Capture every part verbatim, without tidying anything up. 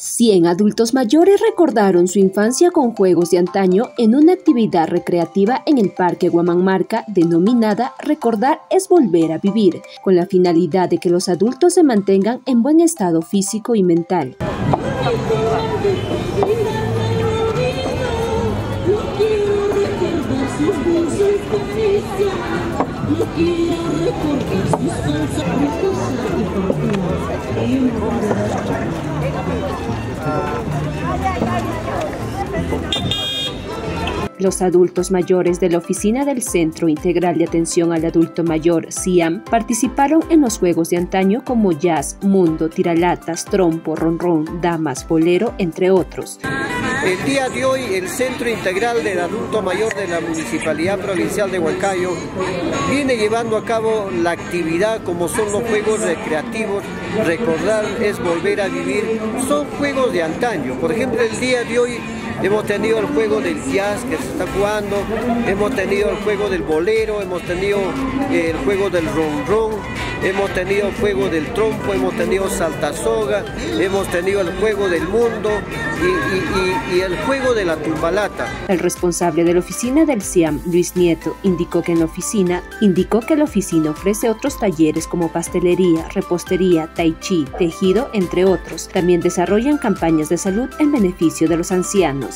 cien adultos mayores recordaron su infancia con juegos de antaño en una actividad recreativa en el Parque Huamanmarca denominada Recordar es volver a vivir, con la finalidad de que los adultos se mantengan en buen estado físico y mental. Los adultos mayores de la oficina del Centro Integral de Atención al Adulto Mayor, C I A M, participaron en los juegos de antaño como jazz, mundo, tiralatas, trompo, ronrón, damas, bolero, entre otros. El día de hoy, el Centro Integral del Adulto Mayor de la Municipalidad Provincial de Huancayo viene llevando a cabo la actividad como son los juegos recreativos. Recordar es volver a vivir, son juegos de antaño. Por ejemplo, el día de hoy hemos tenido el juego del jazz que se está jugando, hemos tenido el juego del bolero, hemos tenido el juego del ronrón, hemos tenido el juego del trompo, hemos tenido saltasoga, hemos tenido el juego del mundo y, y, y, y el juego de la tumbalata. El responsable de la oficina del C I A M, Luis Nieto, indicó que en la oficina, indicó que la oficina ofrece otros talleres como pastelería, repostería, tai chi, tejido, entre otros. También desarrollan campañas de salud en beneficio de los ancianos.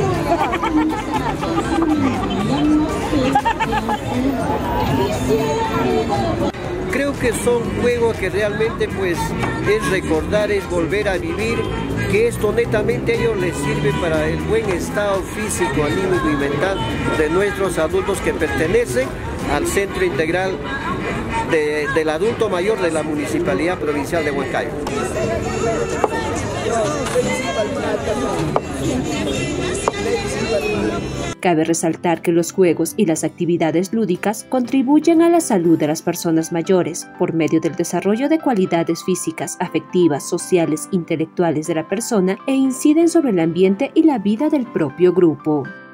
Creo que son juegos que realmente pues es recordar, es volver a vivir, que esto netamente a ellos les sirve para el buen estado físico, anímico y mental de nuestros adultos que pertenecen al Centro Integral de, del Adulto Mayor de la Municipalidad Provincial de Huancayo. Cabe resaltar que los juegos y las actividades lúdicas contribuyen a la salud de las personas mayores por medio del desarrollo de cualidades físicas, afectivas, sociales, intelectuales de la persona e inciden sobre el ambiente y la vida del propio grupo.